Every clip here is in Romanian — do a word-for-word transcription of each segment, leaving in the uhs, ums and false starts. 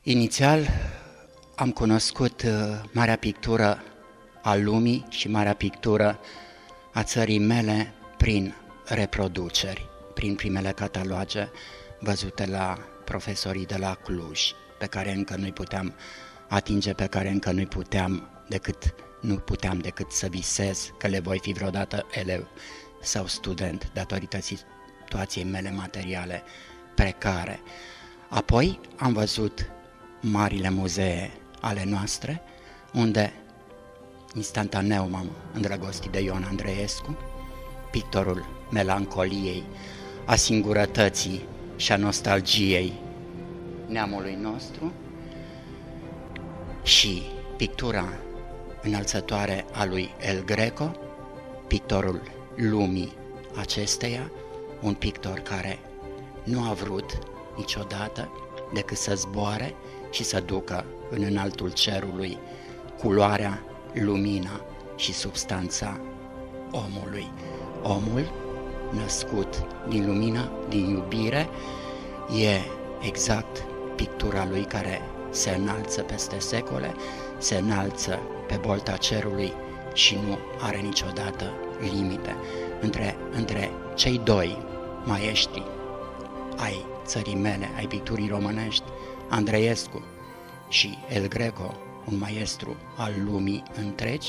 Inițial am cunoscut marea pictură a lumii și marea pictură a țării mele prin reproduceri, prin primele cataloage văzute la profesorii de la Cluj, pe care încă nu-i puteam atinge, pe care încă nu-i puteam decât, nu puteam decât să visez că le voi fi vreodată elev sau student, datorită situației mele materiale precare. Apoi am văzut marile muzee ale noastre, unde instantaneu m-am îndrăgostit de Ion Andreescu, pictorul melancoliei, a singurătății și a nostalgiei neamului nostru, și pictura înălțătoare a lui El Greco, pictorul lumii acesteia, un pictor care nu a vrut niciodată decât să zboare și să ducă în înaltul cerului culoarea, lumina și substanța omului. Omul născut din lumină, din iubire, e exact pictura lui care se înalță peste secole, se înalță pe bolta cerului și nu are niciodată limite. Între, între cei doi maestri ai țării mele, ai picturii românești, Andreescu și El Greco, un maestru al lumii întregi,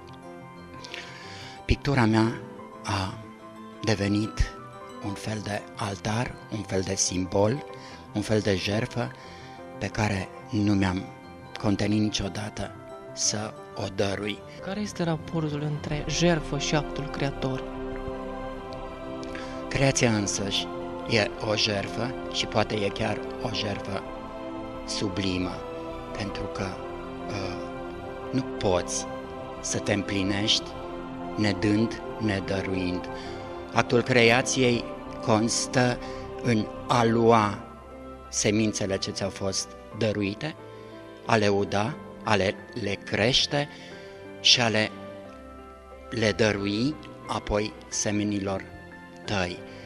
pictura mea a devenit un fel de altar, un fel de simbol, un fel de jertfă pe care nu mi-am contenit niciodată să o dărui. Care este raportul între jertfă și actul creator? Creația însăși e o jertfă și poate e chiar o jertfă sublimă, pentru că uh, nu poți să te împlinești nedând, nedăruind. Actul creației constă în a lua semințele ce ți-au fost dăruite, a le uda, a le, le crește și a le, le dărui apoi semenilor tăi.